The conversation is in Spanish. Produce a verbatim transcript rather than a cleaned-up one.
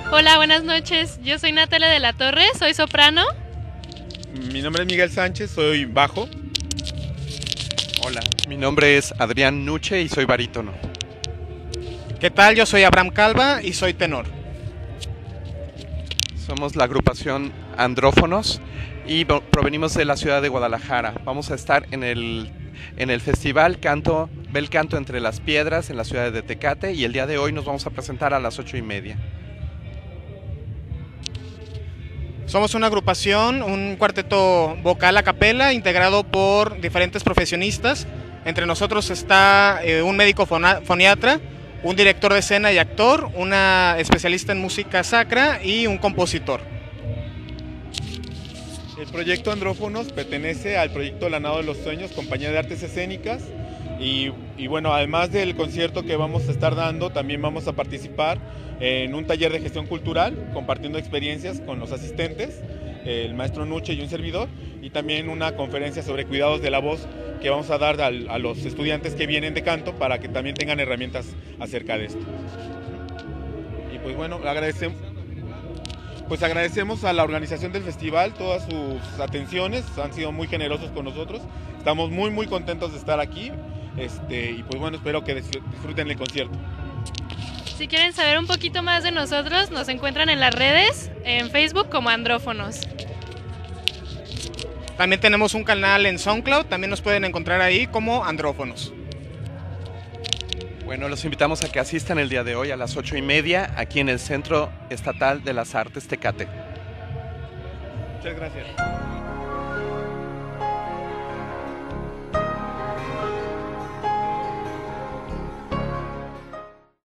Hola, buenas noches. Yo soy Natalia de la Torre, soy soprano. Mi nombre es Miguel Sánchez, soy bajo. Hola, mi nombre es Adrián Nuche y soy barítono. ¿Qué tal? Yo soy Abraham Calva y soy tenor. Somos la agrupación Andrófonos y provenimos de la ciudad de Guadalajara. Vamos a estar en el, en el festival Canto, Bel Canto entre las Piedras en la ciudad de Tecate, y el día de hoy nos vamos a presentar a las ocho y media. Somos una agrupación, un cuarteto vocal a capela integrado por diferentes profesionistas. Entre nosotros está eh, un médico foniatra, un director de escena y actor, una especialista en música sacra y un compositor. El proyecto Andrófonos pertenece al proyecto Lanado de los Sueños, Compañía de Artes Escénicas. Y, y bueno, además del concierto que vamos a estar dando, también vamos a participar en un taller de gestión cultural, compartiendo experiencias con los asistentes, el maestro Nuche y un servidor, y también una conferencia sobre cuidados de la voz que vamos a dar al, a los estudiantes que vienen de canto para que también tengan herramientas acerca de esto. Y pues bueno, agradecemos, pues agradecemos a la organización del festival todas sus atenciones, han sido muy generosos con nosotros, estamos muy muy contentos de estar aquí. Este, y pues bueno, espero que disfruten el concierto. Si quieren saber un poquito más de nosotros, nos encuentran en las redes, en Facebook como Andrófonos. También tenemos un canal en SoundCloud, también nos pueden encontrar ahí como Andrófonos. Bueno, los invitamos a que asistan el día de hoy a las ocho y media aquí en el Centro Estatal de las Artes Tecate. Muchas gracias.